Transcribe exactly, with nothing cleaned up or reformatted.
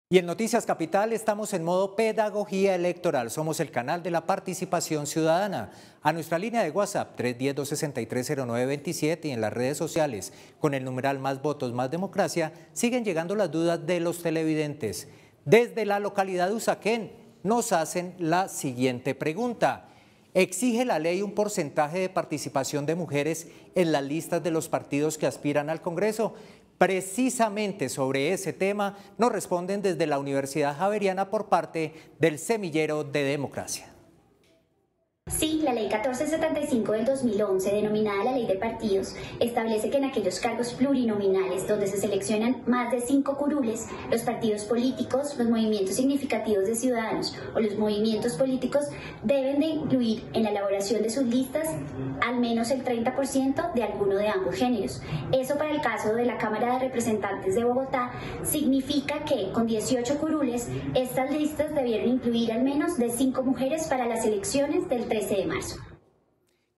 Y en Noticias Capital estamos en modo pedagogía electoral. Somos el canal de la participación ciudadana. A nuestra línea de WhatsApp tres uno cero, dos seis tres, cero nueve dos siete y en las redes sociales con el numeral Más Votos, Más Democracia siguen llegando las dudas de los televidentes. Desde la localidad de Usaquén nos hacen la siguiente pregunta. ¿Exige la ley un porcentaje de participación de mujeres en las listas de los partidos que aspiran al Congreso? Precisamente sobre ese tema nos responden desde la Universidad Javeriana por parte del Semillero de Democracia. Sí, la Ley catorce setenta y cinco del dos mil once, denominada la Ley de Partidos, establece que en aquellos cargos plurinominales donde se seleccionan más de cinco curules, los partidos políticos, los movimientos significativos de ciudadanos o los movimientos políticos deben de incluir en la elaboración de sus listas al menos el treinta por ciento de alguno de ambos géneros. Eso para el caso de la Cámara de Representantes de Bogotá significa que con dieciocho curules, estas listas debieron incluir al menos de cinco mujeres para las elecciones del trece de marzo.